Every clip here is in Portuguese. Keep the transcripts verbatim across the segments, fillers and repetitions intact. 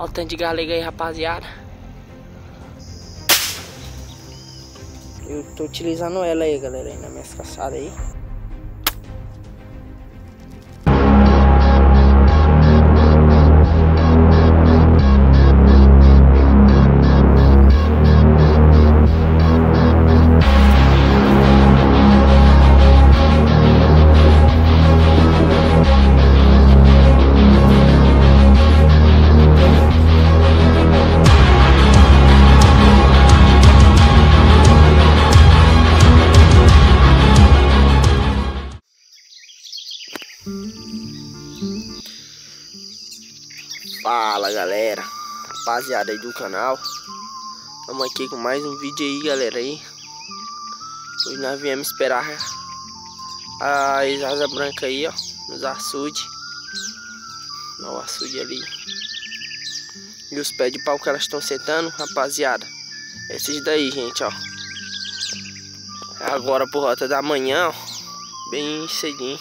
Olha o tanto de galega aí, rapaziada. Eu tô utilizando ela aí, galera, aí nas minhas caçadas aí. Fala, galera, rapaziada aí do canal. Estamos aqui com mais um vídeo aí, galera aí. Hoje nós viemos esperar as asas brancas aí, ó, nos açudes. No açude ali. E os pés de pau que elas estão sentando, rapaziada. Esses daí, gente, ó. É agora por volta da manhã, ó. Bem cedinho.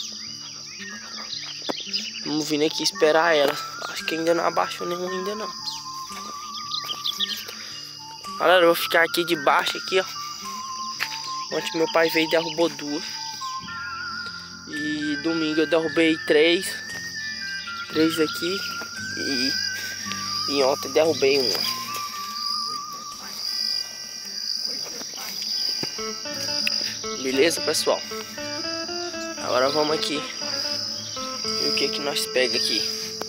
Vamos vir aqui esperar ela. Acho que ainda não abaixou nenhum, ainda não. Galera, eu vou ficar aqui de baixo aqui, ó. Ontem meu pai veio e derrubou duas. E domingo eu derrubei três. Três aqui. E, e ontem derrubei uma. Beleza, pessoal? Agora vamos aqui ver o que que nós pega aqui.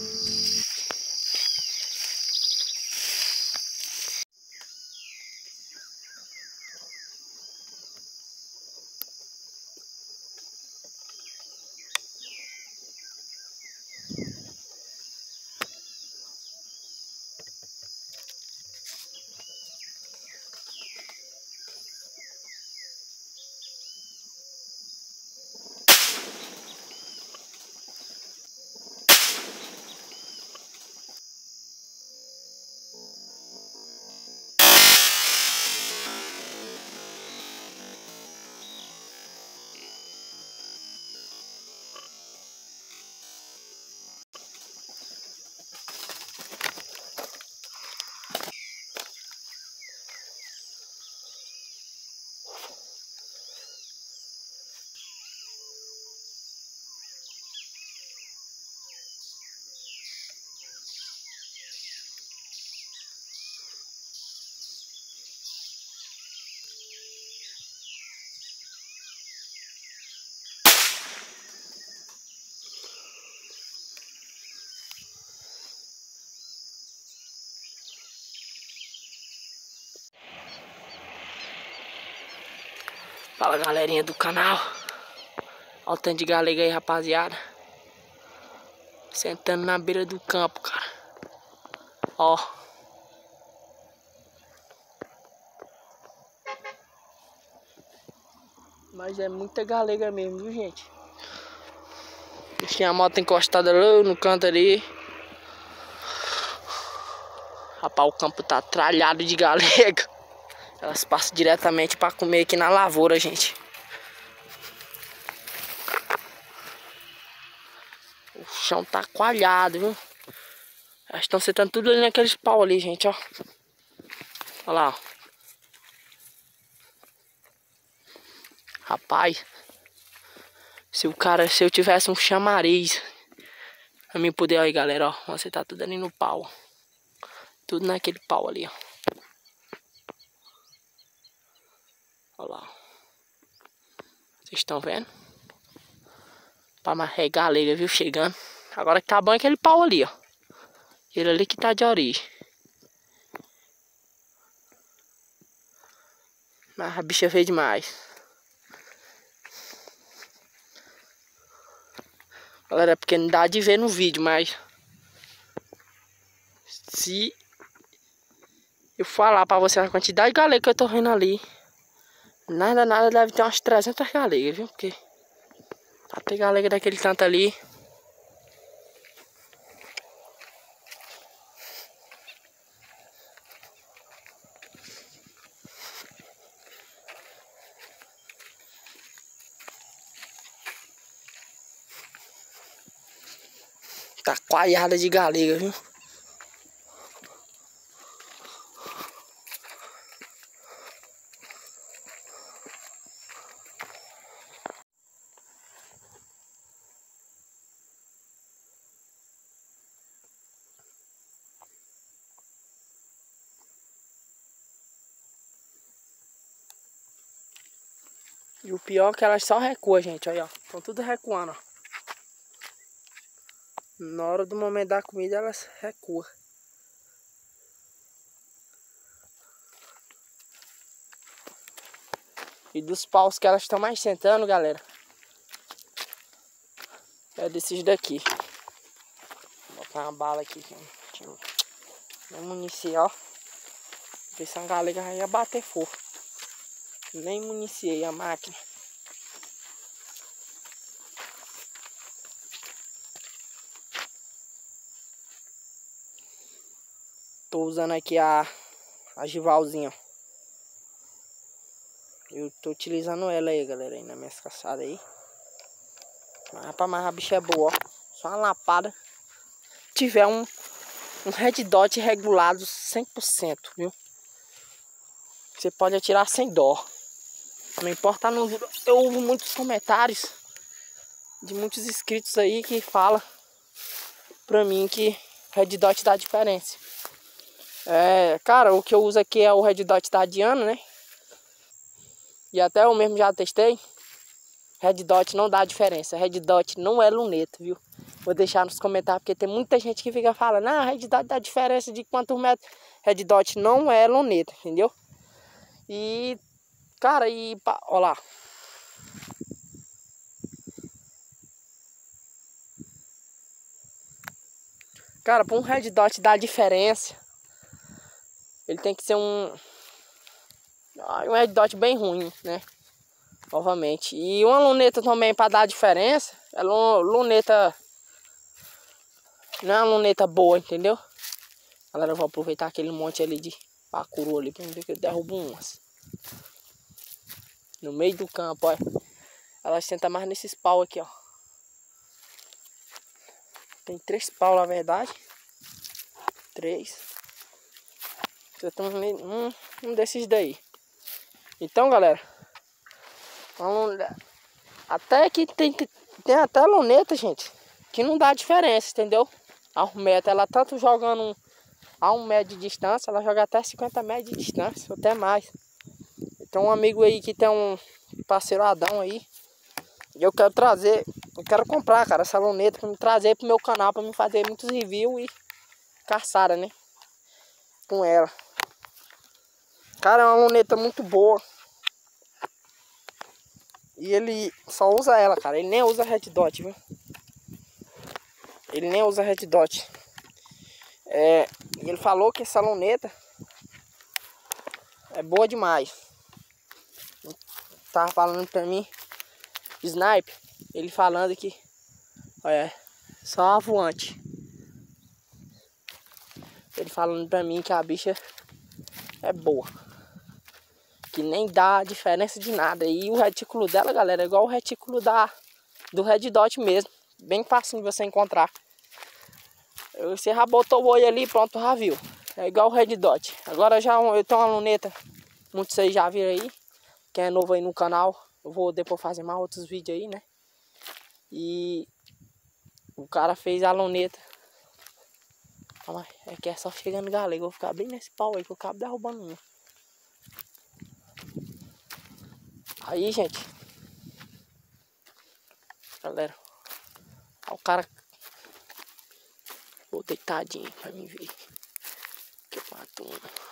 Fala, galerinha do canal. Olha o tanto de galega aí, rapaziada. Sentando na beira do campo, cara. Ó. Mas é muita galega mesmo, viu, gente? Deixei a moto encostada lá no canto ali. Rapaz, o campo tá tralhado de galega. Elas passam diretamente pra comer aqui na lavoura, gente. O chão tá coalhado, viu? Elas estão sentando tudo ali naqueles pau ali, gente, ó. Olha lá, ó. Rapaz, se o cara, se eu tivesse um chamariz pra mim poder, aí, galera, ó. Você tá tudo ali no pau. Tudo naquele pau ali, ó. Olha lá. Vocês estão vendo? Pra marregar a galega, viu? Chegando. Agora que tá bom é aquele pau ali, ó. Ele ali que tá de origem. Mas a bicha veio demais. Galera, é porque não dá de ver no vídeo, mas se eu falar pra vocês a quantidade de galega que eu tô vendo ali, nada, nada, deve ter umas trezentas galegas, viu? Porque pra ter galega daquele tanto ali. Tá coalhada de galega, viu? E o pior é que elas só recuam, gente, olha, ó. Estão tudo recuando, ó. Na hora do momento da comida, elas recuam. E dos paus que elas estão mais sentando, galera, é desses daqui. Vou botar uma bala aqui. Nem municiei, ó. Ver se a galega já ia bater fogo. Nem municiei a máquina. Tô usando aqui a, a Givalzinha, ó. Eu tô utilizando ela aí, galera, aí nas minhas caçadas aí. Mas rapaz, mas a bicha é boa, ó. Só uma lapada. Se tiver um, um red dot regulado cem por cento, viu? Você pode atirar sem dó. Não importa no vídeo. Eu ouvo muitos comentários de muitos inscritos aí que falam pra mim que red dot dá diferença. É, cara, o que eu uso aqui é o red dot da Diana, né? E até eu mesmo já testei. Red dot não dá diferença. Red dot não é luneta, viu? Vou deixar nos comentários, porque tem muita gente que fica falando: ah, red dot dá diferença de quantos metros. Red dot não é luneta, entendeu? E, cara, e... Ó lá. Cara, para um red dot dar diferença, ele tem que ser um... Um red dot bem ruim, né? Novamente. E uma luneta também para dar diferença. É luneta... Não é uma luneta boa, entendeu? Galera, eu vou aproveitar aquele monte ali de pacuru ali pra ver que eu derrubo umas. No meio do campo, olha. Elas sentam mais nesses pau aqui, ó. Tem três pau, na verdade. Três. Um, um desses daí. Então, galera. Até que tem, tem até luneta, gente, que não dá diferença, entendeu? A um metro, ela tanto jogando a um metro de distância, ela joga até cinquenta metros de distância, ou até mais. Então um amigo aí que tem um parceiro Adão aí, e eu quero trazer, eu quero comprar, cara, essa luneta pra me trazer pro meu canal, pra me fazer muitos reviews e caçada, né? Com ela. Cara, é uma luneta muito boa. E ele só usa ela, cara, ele nem usa red dot, viu? Ele nem usa red dot. É, e ele falou que essa luneta é boa demais. Tava falando pra mim, Snipe, ele falando que, olha, só a voante. Ele falando pra mim que a bicha é boa, que nem dá diferença de nada. E o retículo dela, galera, é igual o retículo da, do red dot mesmo. Bem fácil de você encontrar. Você já botou o olho ali, pronto, já viu. É igual o red dot. Agora já eu tenho uma luneta, muitos aí já viram aí. Quem é novo aí no canal, eu vou depois fazer mais outros vídeos aí, né? E o cara fez a luneta. Calma, é que é só chegando galego. Eu vou ficar bem nesse pau aí que eu acabo derrubando um. Aí, gente. Galera. Ó, o cara. Vou deitadinho pra mim ver. Que eu mato um.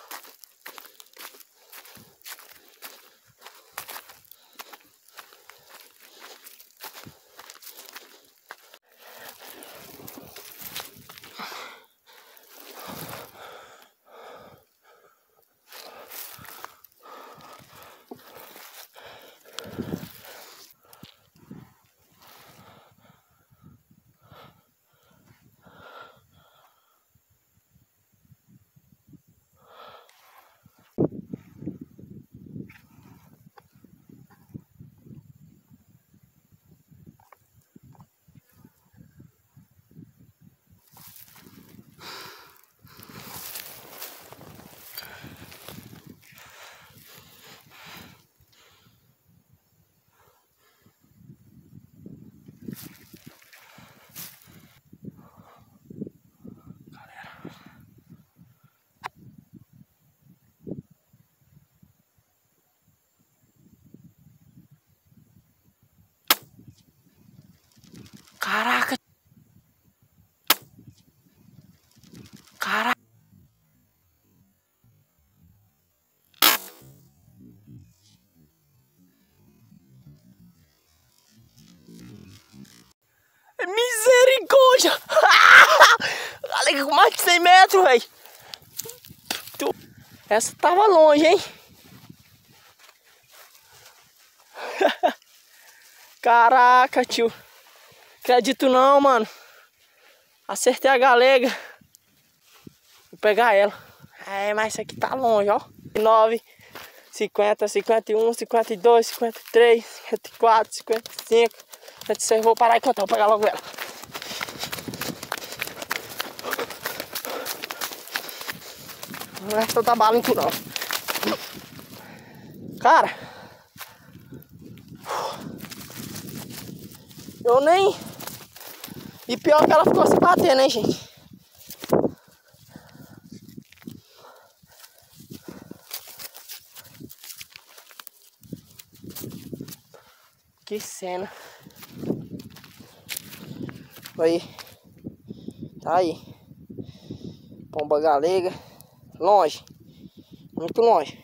Caraca. Caraca. Misericórdia. Galega com mais de cem metros, velho. Essa tava longe, hein? Caraca, tio. Acredito não, mano. Acertei a galega. Vou pegar ela. É, mas isso aqui tá longe, ó. nove, cinquenta, cinquenta e um, cinquenta e dois, cinquenta e três, cinquenta e quatro, cinquenta e cinco, cinquenta e seis. Vou parar e contar, vou pegar logo ela. Não é tanta bala em tu não. Cara, eu nem... E pior que ela ficou se batendo, hein, gente? Que cena. Aí. Tá aí. Pomba galega. Longe. Muito longe.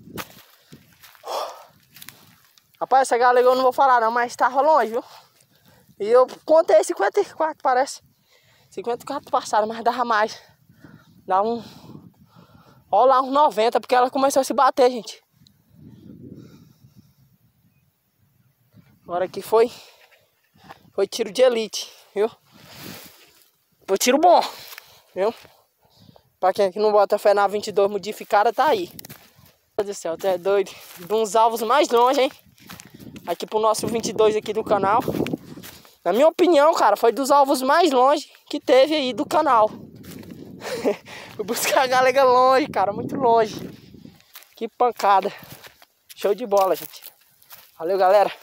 Rapaz, essa galega eu não vou falar não, mas tava longe, viu? E eu contei cinquenta e quatro, parece. cinquenta e quatro passaram, mas dava mais. Dá um... Olha lá, uns noventa, porque ela começou a se bater, gente. Agora aqui foi... Foi tiro de elite, viu? Foi tiro bom, viu? Pra quem aqui não bota fé na vinte e dois modificada, tá aí. Meu Deus do céu, tu é doido. De uns alvos mais longe, hein? Aqui pro nosso vinte e dois aqui do canal. Na minha opinião, cara, foi dos alvos mais longe que teve aí do canal. Fui buscar a galega longe, cara, muito longe. Que pancada. Show de bola, gente. Valeu, galera.